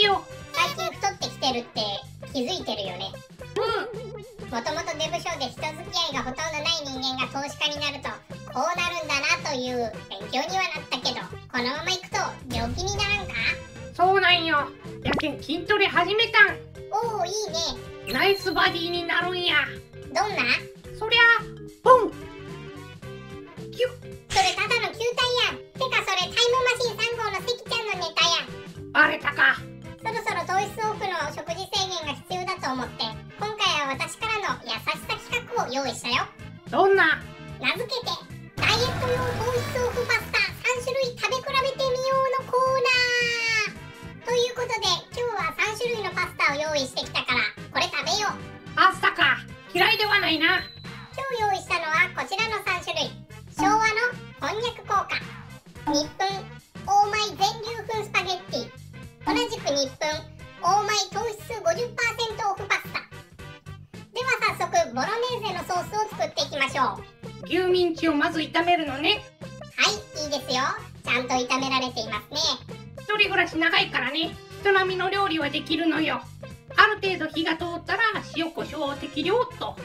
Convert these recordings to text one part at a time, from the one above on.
よ。 最近太ってきてるって気づいてるよね。もともとデブ症で人付き合いがほとんどない人間が投資家になるとこうなるんだなという勉強にはなったけど、このままいくと病気にならんか？ そうなんよ。やけん筋トレ始めたん。 おお、いいね。 ナイスバディになるんや。 どんな？ そりゃボンキュッ。 それただの球体やん。てかそれタイムマシーン3号の関ちゃんのネタやん。 バレたか。 そろそろ糖質オフの食事制限が必要だと思って、今回は私からの優しさ企画を用意したよ。 どんな？ 名付けてダイエット用糖質オフパスタ3種類食べ比べてみようのコーナーということで、今日は3種類のパスタを用意してきたからこれ食べよう。 パスタか。嫌いではないな。 今日用意したのはこちらの3種類。昭和のこんにゃく効果、日本オーマイ全粒粉スパゲッティ、同じく日本オーマイ糖質 50% オフパスタ。では早速ボロネーゼのソースを作っていきましょう。 牛ミンチをまず炒めるのね。 はい、いいですよ。ちゃんと炒められていますね。 一人暮らし長いからね、人並みの料理はできるのよ。ある程度火が通ったら塩コショウを適量と。 はい、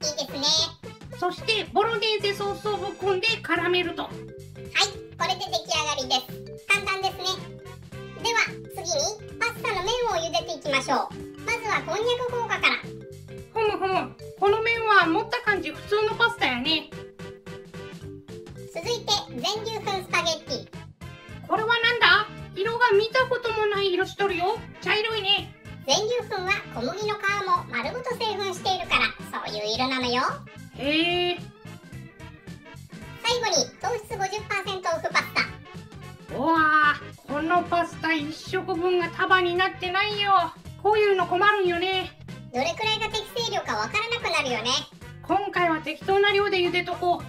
いいですね。 そしてボロネーゼソースをぶっ込んで絡めると。 はい、これで出来上がりです。簡単ですね。では次にパスタの麺を茹でていきましょう。まずはこんにゃく効果から。 ふむふむ、この麺は持った感じ普通のパスタやね。 続いて全粒粉スパゲッティ。 これはなんだ？色が見たこともない色しとるよ。茶色いね。 全粒粉は小麦の皮も丸ごと製粉しているからそういう色なのよ。 へえ。 最後に糖質 50% オフパスタ。 うわー、このパスタ1食分が束になってないよ。こういうの困るんよね。 どれくらいが適正量かわからなくなるよね。 今回は適当な量で茹でとこう。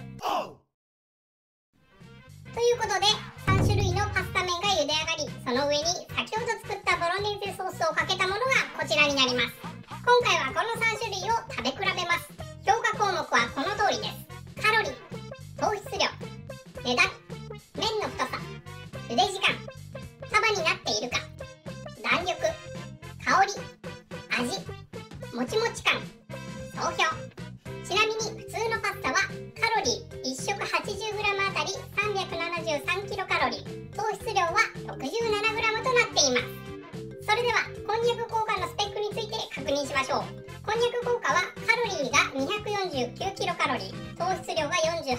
ということで3種類のパスタ麺が茹で上がり、その上に先ほど作ったボロネーゼソースをかけたものがこちらになります。今回はこの3種類を食べ比べます。評価項目はこの通りです。カロリー、糖質量、値段、麺の太さ、茹で時間、束になっているか、弾力、香り、味、もちもち感、総評。ちなみに普通のパスタはカロリー1食 80g あたり373キロカロリー、糖質量は 67g となっています。それではこんにゃく効果のスペックについて確認しましょう。こんにゃく効果はカロリーが249キロカロリー、糖質量が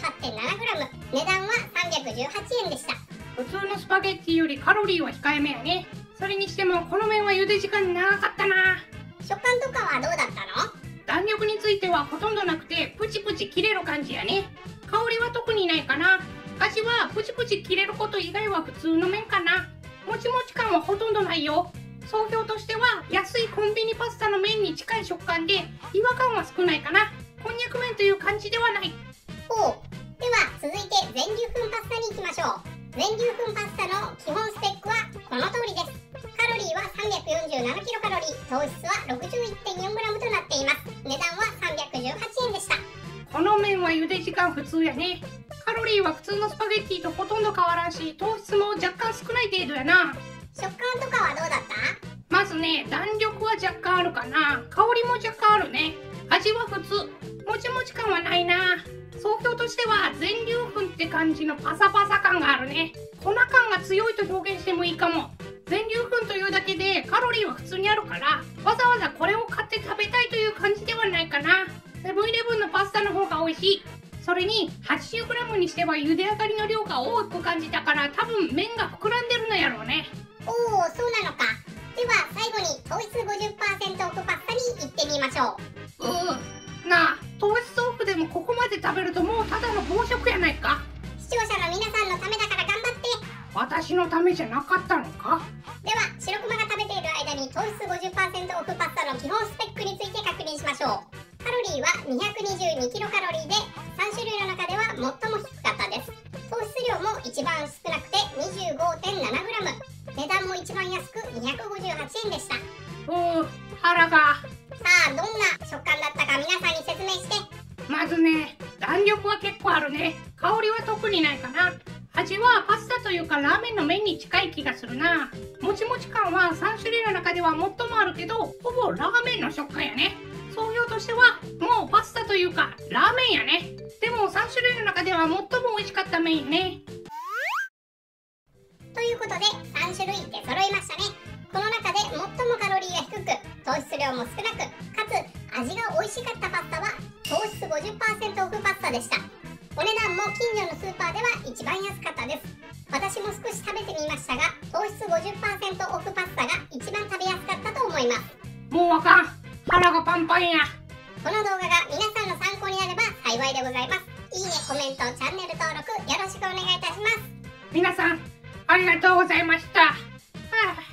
48.7g、値段は318円でした。 普通のスパゲッティよりカロリーは控えめやね。それにしてもこの麺は茹で時間長かったな。 食感とかはどうだったの？ 弾力についてはほとんどなくてプチプチ切れる感じやね。香りは特にないかな。味はプチプチ切れること以外は普通の麺かな。もちもち感はほとんどないよ。総評としては安いコンビニパスタの麺に近い食感で違和感は少ないかな。こんにゃく麺という感じではない。 ほう。では続いて全粒粉パスタに行きましょう。全粒粉パスタの基本スペックはこの通りです。カロリーは347キロカロリー、糖質は 61.4g となっています。値段は318円でした。 この麺は茹で時間普通やね。カロリーは普通のスパゲッティとほとんど変わらんし、糖質も若干少ない程度やな。 食感とかはどうだった？ まずね、弾力は若干あるかな。香りも若干あるね。味は普通。もちもち感はないな。総評としては全粒粉って感じのパサパサ感があるね。粉感が強いと表現してもいいかも。全粒粉というだけでカロリーは普通にあるから、わざわざこれを買って食べたいという感じではないかな。セブンイレブンのパスタの方が美味しい。それに 80g にしては茹で上がりの量が多く感じたから、多分麺が膨らんでるのやろうね。 おお、そうなのか。では最後に糖質 50% オフパスタに行ってみましょう。 なあ、糖質オフでもここまで食べるともうただの暴食やないか。 視聴者の皆さんのためだから頑張って。 私のためじゃなかったのか。 では白熊が食べている間に糖質 50% オフパスタの基本スペックについて確認しましょう。カロリーは222キロカロリーで3種類の中では最も低かったです。糖質量も一番少なくて 25.7g、 値段も一番安く258円でした。 腹が。 さあどんな食感だったか皆さんに説明して。 まずね、弾力は結構あるね。香りは特にないかな。 味はパスタというかラーメンの麺に近い気がするな。もちもち感は3種類の中では最もあるけど、ほぼラーメンの食感やね。総評としてはもうパスタというかラーメンやね。でも3種類の中では最も美味しかった麺やね。 ということで3種類出揃いましたね。この中で最もカロリーが低く、糖質量も少なく、かつ味が美味しかったパスタは糖質 50% オフパスタでした。お値段も近所のスーパーでは一番安かったです。私も少し食べてみましたが、糖質 50% オフパスタが一番食べやすかったと思います。 もうあかん、腹がパンパンや。 この動画が皆さんの参考になれば幸いでございます。いいね、コメント、チャンネル登録よろしくお願いいたします。 皆さんありがとうございました。はあ